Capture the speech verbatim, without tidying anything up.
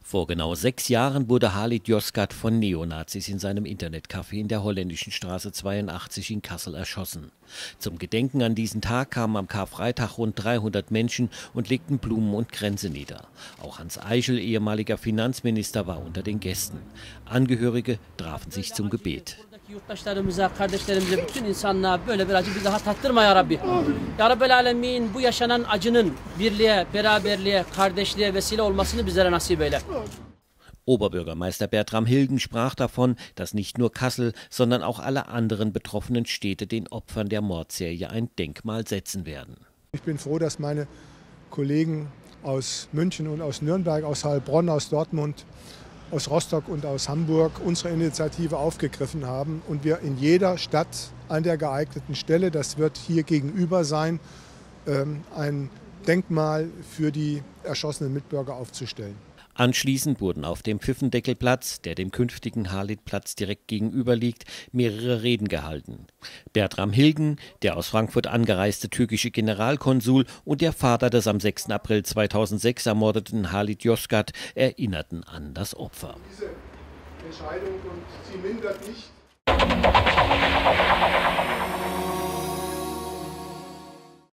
Vor genau sechs Jahren wurde Halit Yozgat von Neonazis in seinem Internetcafé in der Holländischen Straße zweiundachtzig in Kassel erschossen. Zum Gedenken an diesen Tag kamen am Karfreitag rund dreihundert Menschen und legten Blumen und Kränze nieder. Auch Hans Eichel, ehemaliger Finanzminister, war unter den Gästen. Angehörige trafen sich zum Gebet. Yurttaşlarımıza, kardeşlerimize, bütün insanlığa böyle bir acı bir daha tattırma ya Rabbi. Ya Rabbel Alemin, bu yaşanan acının birliğe, beraberliğe, kardeşliğe vesile olmasını bizlere nasip eyle. Oberbürgermeister Bertram Hilgen sprach davon, dass nicht nur Kassel, sondern auch alle anderen betroffenen Städte den Opfern der Mordserie ein Denkmal setzen werden. Ich bin froh, dass meine Kollegen aus München und aus Nürnberg, aus Heilbronn, aus Dortmund, aus Rostock und aus Hamburg unsere Initiative aufgegriffen haben und wir in jeder Stadt an der geeigneten Stelle, das wird hier gegenüber sein, ein Denkmal für die erschossenen Mitbürger aufzustellen. Anschließend wurden auf dem Pfiffendeckelplatz, der dem künftigen Halitplatz direkt gegenüber liegt, mehrere Reden gehalten. Bertram Hilgen, der aus Frankfurt angereiste türkische Generalkonsul, und der Vater des am sechsten April zweitausendsechs ermordeten Halit Yozgat erinnerten an das Opfer. Diese Entscheidung und sie mindert nicht